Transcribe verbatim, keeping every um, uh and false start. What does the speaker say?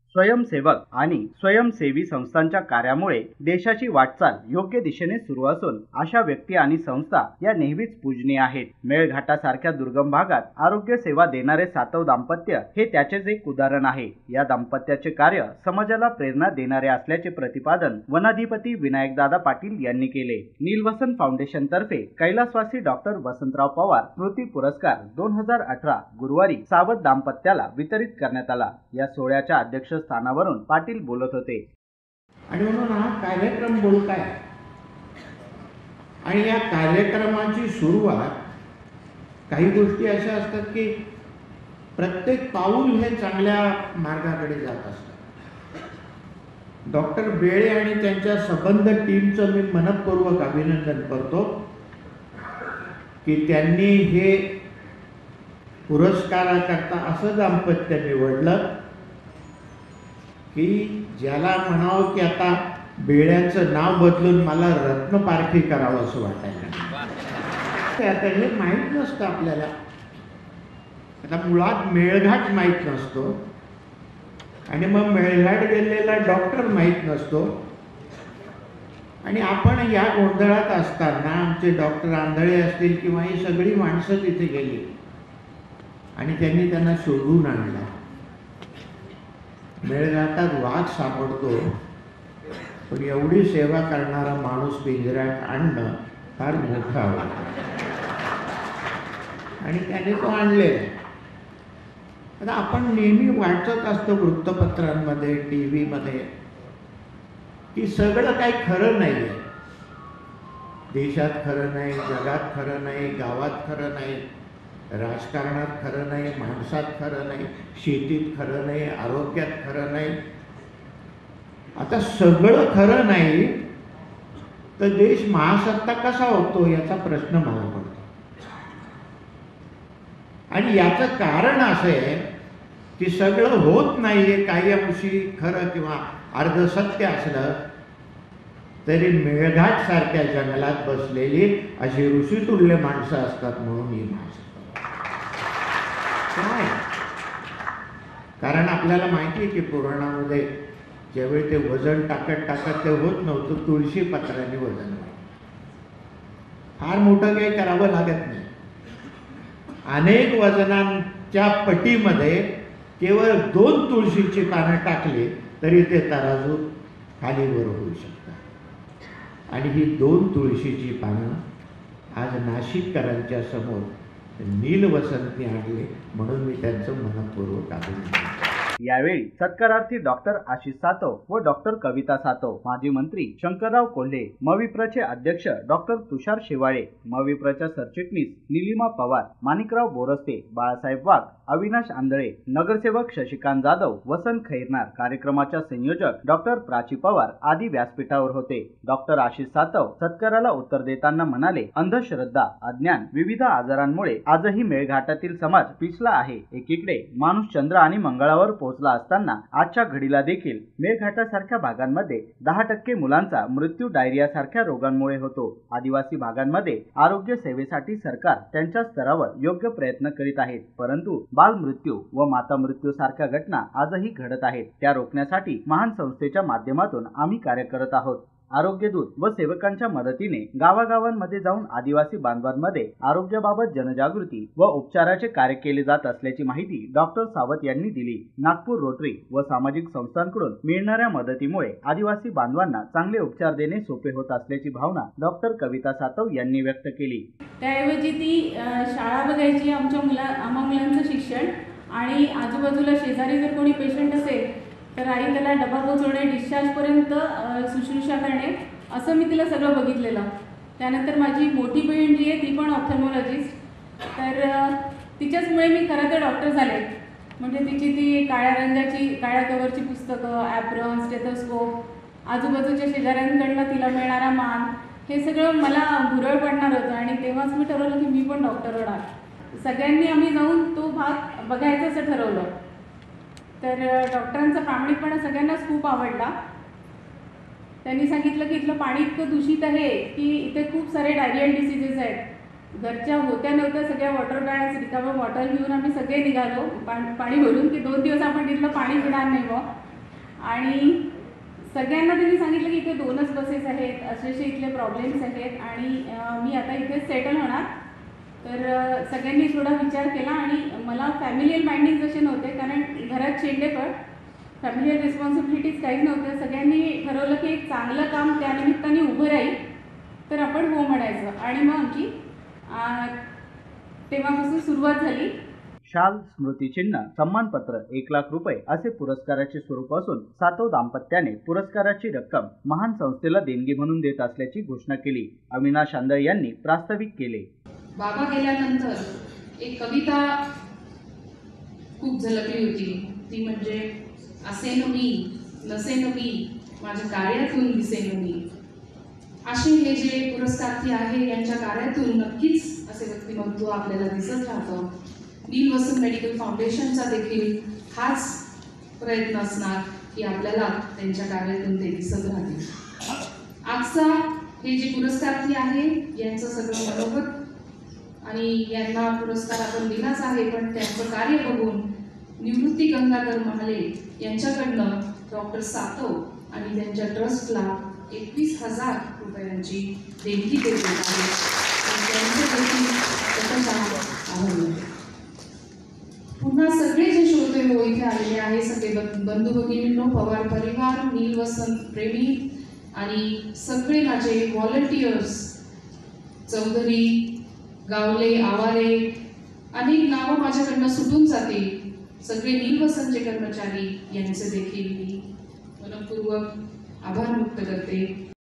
स्वयंसेवक आणि स्वयंसेवी संस्थांच्या कार्यामुळे देशाची वाटचाल योग्य दिशेने सुरू असून अशा व्यक्ती आणि संस्था या नेहमीच पूजनीय आहेत. मेळघाटासारख्या दुर्गम भागात आरोग्य सेवा देणारे सातव दाम्पत्य हे त्याचेच एक उदाहरण आहे. या दाम्पत्याचे कार्य समाजाला प्रेरणा देणारे असल्याचे प्रतिपादन वनाधिपती विनायकदादा पाटील यांनी केले. नीलवसन फाउंडेशन तर्फे कैलासवासी डॉक्टर वसंतराव पवार स्मृती पुरस्कार दोन हजार अठरा गुरुवारी सावध दाम्पत्याला वितरित करण्यात आला. या सोहळ्याच्या अध्यक्ष स्थानावरून पाटील बोलत होते. आणि म्हणून हा कार्यक्रम बोलत आहे आणि या कार्यक्रमाची सुरुवात काही गोष्टी अशा असतात की प्रत्येक पाऊल हे चांगल्या मार्गाकडे जात असतात. डॉक्टर बेळे आणि त्यांच्या संबंध टीमचं मी मनपूर्वक अभिनंदन करतो की त्यांनी हे पुरस्काराकरता असं दाम्पत्य निवडलं की ज्याला म्हणावं की आता बेळ्यांचं नाव बदलून मला रत्न पारखी करावं असं वाटायला. आता हे माहीत नसतं आपल्याला. आता मुळात मेळघाट माहीत नसतो आणि मग मेळघाट गेलेला डॉक्टर माहीत नसतो आणि आपण या गोंधळात असताना आमचे डॉक्टर आंधळे असतील किंवा ही सगळी माणसं तिथे गेली आणि त्यांनी त्यांना शोधून आणला. मेळघाटात वाघ सापडतो पण एवढी सेवा करणारा माणूस पिंजऱ्यात आणणं फार मोठं आव्हान आणि त्याने तो आणलेला. आता आपण नेहमी वाचत असतो वृत्तपत्रांमध्ये, टी व्हीमध्ये की सगळं काही खरं नाही आहे. देशात खरं नाही, जगात खरं नाही, गावात खरं नाही, राजकारणात खरं नाही, माणसात खरं नाही, शेतीत खरं नाही, आरोग्यात खरं नाही. आता सगळं खरं नाही तर देश महासत्ता कसा होतो याचा प्रश्न मला पडतो. आणि याचं कारण असं आहे की सगळं होत नाहीये. काही अंशी खरं किंवा अर्ध सत्य असलं तरी मेळघाट सारख्या जंगलात बसलेली अशी ऋषितुल्य माणसं असतात म्हणून ही माणसं. कारण आपल्याला माहिती आहे की पुराणामध्ये ज्यावेळी ते वजन टाकत टाकत ते होत नव्हतं, तुळशी पत्राने वजन फार मोठं काही करावं लागत नाही. अनेक वजनांच्या पटीमध्ये केवळ दोन तुळशीची पानं टाकली तरी ते तराजू खाली वर होऊ शकतात. आणि ही दोन तुळशीची पानं आज नाशिककरांच्या समोर नीलवसंतने आणले म्हणून मी त्यांचं मनपूर्वक अभिनंदन. यावेळी सत्कारार्थी डॉक्टर आशिष सातव व डॉक्टर कविता सातव, माजी मंत्री शंकरराव कोल्हे, मविप्रचे अध्यक्ष डॉक्टर तुषार शेवाळे, मविप्रच्या सरचिटणीस निलिमा पवार, माणिकराव बोरस्ते, बाळासाहेब वाघ, अविनाश आंधळे, नगरसेवक शशिकांत जाधव, वसंत खैरनार, कार्यक्रमाच्या संयोजक डॉक्टर प्राची पवार आदी व्यासपीठावर होते. डॉक्टर आशिष सातव सत्काराला उत्तर देताना म्हणाले, अंधश्रद्धा, अज्ञान, विविध आजारांमुळे आजही मेळघाटातील समाज पिछला आहे. एकीकडे माणूस चंद्र आणि मंगळावर पोहोचला असताना आजच्या घडीला देखील मेळघाटासारख्या भागांमध्ये दहा टक्के मुलांचा मृत्यू डायरिया सारख्या रोगांमुळे होतो. आदिवासी भागांमध्ये आरोग्य सेवेसाठी सरकार त्यांच्या स्तरावर योग्य प्रयत्न करीत आहेत, परंतु बाल मृत्यू व माता मृत्यू सारख्या घटना आजही घडत आहेत. त्या रोखण्यासाठी महान संस्थेच्या माध्यमातून आम्ही कार्य करत आहोत. आरोग्यदूत व सेवकांच्या मदतीने गावागावांमध्ये जाऊन आदिवासी बांधवांमध्ये आरोग्याबाबत जनजागृती व उपचाराचे कार्य केले जात असल्याची माहिती डॉक्टर सावत यांनी दिली. नागपूर रोटरी व सामाजिक संस्थांकडून मिळणाऱ्या मदतीमुळे आदिवासी बांधवांना चांगले उपचार देणे सोपे होत असल्याची भावना डॉक्टर कविता सातव यांनी व्यक्त केली. त्याऐवजी ती शाळा बघायची, आमच्या मुला आम्हा मुलांचं शिक्षण आणि आजूबाजूला शेजारी जर कोणी पेशंट असेल तर आई त्याला डबा पोचवणे, डिस्चार्जपर्यंत शुश्रूषा करणे, असं मी तिला सगळं बघितलेलं. त्यानंतर माझी मोठी बहीण जी आहे ती पण ऑप्थॅल्मॉलॉजिस्ट, तर तिच्याचमुळे मी खरं तर डॉक्टर झाले. म्हणजे तिची ती काळ्या रंगाची काळ्या कवरची पुस्तकं, ॲप्रॉन, स्टेथोस्कोप, आजूबाजूच्या शेजाऱ्यांकडनं तिला मिळणारा मान, हे सगळं मला भुरळ पडणार होतं आणि तेव्हाच मी ठरवलं की मी पण डॉक्टर होणार. सगळ्यांनी आम्ही जाऊन तो भाग बघायचं असं ठरवलं. तर डॉक्टरांचा प्रामाणिकपणा सगळ्यांनाच खूप आवडला. त्यांनी सांगितलं की इथलं पाणी इतकं दूषित आहे की इथे खूप सारे डायरियल डिसीजेस आहेत. घरच्या होत्या नव्हत्या सगळ्या वॉटर बॅग्स, रिकामं बॉटल घेऊन आम्ही सगळे निघालो पाणी भरून की दोन दिवस आपण तिथलं पाणी पिणार नाही. मग आणि सगळ्यांना त्यांनी सांगितलं की इथे दोनच बसेस आहेत, असे असे इथले प्रॉब्लेम्स आहेत आणि अं, मी आता इथे सेटल होणार. तर अं, सगळ्यांनी थोडा विचार केला आणि मला फॅमिलियल माइंडिंग जसे नव्हते, कारण घरात शेंडेफळ फॅमिलियल रिस्पॉन्सिबिलिटीज काहीच नव्हत्या. सगळ्यांनी ठरवलं की एक चांगलं काम त्यानिमित्ताने उभं राहील तर आपण हो म्हणायचं. आणि मग आमची अं, तेव्हापासून सुरुवात झाली. शाल, स्मृतिचिन्ह, सन्मानपत्र, एक लाख रुपये असे पुरस्काराचे स्वरूप असून सातव दाम्पत्याने पुरस्काराची रक्कम महान संस्थेला देणगी म्हणून देत असल्याची घोषणा केली. अविनाश आंधळे यांनी प्रास्ताविक केले. बाबा गेल्यानंतर एक कविता खूप झलकली होती, ती म्हणजे असेन मी नसेन मी माझ्या कार्यातून दिसेन मी. असे हे जे पुरस्कारार्थी आहे यांच्या कार्यातून नक्कीच असे व्यक्तिमत्व आपल्याला दिसत राहतं. नील वसंत मेडिकल फाउंडेशनचा देखील हाच प्रयत्न असणार की आपल्याला त्यांच्या कार्यातून ते दिसत राहतील. आजचा हे जे पुरस्कारार्थी आहे यांचं सगळं मनोगत आणि यांना पुरस्कार आपण दिलाच आहे, पण त्यांचं कार्य बघून निवृत्ती गंगाधर महाले यांच्याकडनं डॉक्टर सातव आणि त्यांच्या ट्रस्टला एकवीस हजार रुपयांची देणगी देण्यात आली. त्यांचं देखील आभार. पुन्हा सगळे जे श्रोते हो इथे आलेले आहे, सगळे बंधू भगिनींनो, पवार परिवार, नील वसंत प्रेमी आणि सगळे माझे व्हॉलंटियर्स, चौधरी, गावले, आवारे, अनेक नावं माझ्याकडनं सुटून जातील. सगळे नील वसंतचे कर्मचारी यांचे देखील मी मनपूर्वक आभार व्यक्त करते.